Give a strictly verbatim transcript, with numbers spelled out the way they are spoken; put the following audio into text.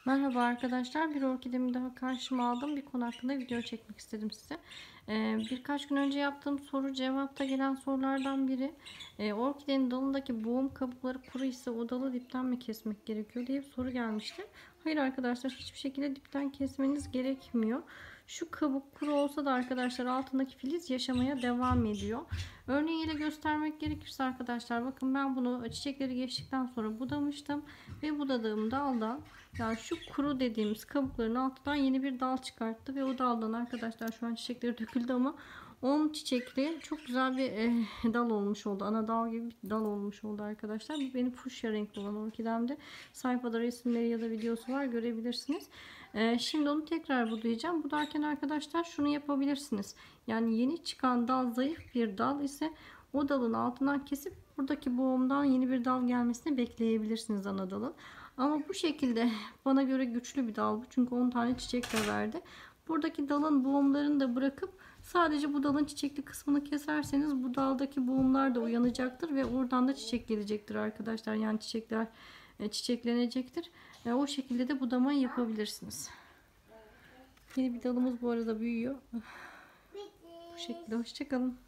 Merhaba arkadaşlar. Bir orkidemi daha karşıma aldım. Bir konu hakkında video çekmek istedim size. Ee, birkaç gün önce yaptığım soru cevapta gelen sorulardan biri e, orkidenin dalındaki boğum kabukları kuru ise o dalı dipten mi kesmek gerekiyor diye bir soru gelmişti. Hayır arkadaşlar, hiçbir şekilde dipten kesmeniz gerekmiyor. Şu kabuk kuru olsa da arkadaşlar altındaki filiz yaşamaya devam ediyor. Örneğiyle göstermek gerekirse arkadaşlar, bakın ben bunu çiçekleri geçtikten sonra budamıştım ve budadığım daldan, yani şu kuru dediğimiz kabukların altından yeni bir dal çıkarttı ve o daldan arkadaşlar şu an çiçekleri döküldü ama on çiçekli çok güzel bir e, dal olmuş oldu. Ana dal gibi bir dal olmuş oldu arkadaşlar. Bu benim fuşya renkli olan orkidemde. Sayfada resimleri ya da videosu var, görebilirsiniz. E, şimdi onu tekrar budayacağım. Budarken arkadaşlar şunu yapabilirsiniz. Yani yeni çıkan dal zayıf bir dal ise o dalın altından kesip buradaki boğumdan yeni bir dal gelmesini bekleyebilirsiniz, ana dalın. Ama bu şekilde bana göre güçlü bir dal bu. Çünkü on tane çiçek de verdi. Buradaki dalın boğumlarını da bırakıp sadece bu dalın çiçekli kısmını keserseniz bu daldaki boğumlar da uyanacaktır ve oradan da çiçek gelecektir arkadaşlar. Yani çiçekler e, çiçeklenecektir. E, o şekilde de budamayı yapabilirsiniz. Yeni bir dalımız bu arada büyüyor. Bu şekilde. Hoşçakalın.